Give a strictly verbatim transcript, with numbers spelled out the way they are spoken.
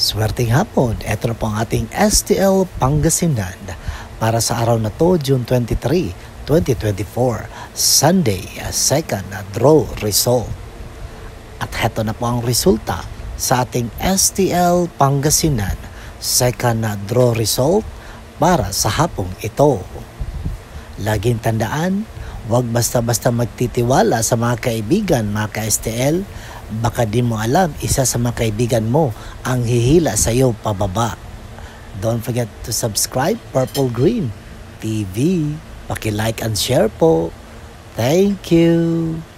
Swerteng hapon, ito na po ang ating S T L Pangasinan para sa araw na to, June twenty-third, twenty twenty-four, Sunday, second draw result. At heto na po ang resulta sa ating S T L Pangasinan, second draw result para sa hapong ito. Laging tandaan, huwag basta-basta magtitiwala sa mga kaibigan, mga ka-S T L. Baka di mo alam, isa sa mga kaibigan mo ang hihila sa iyo pababa. Don't forget to subscribe Purple Green T V. Paki-like and share po. Thank you.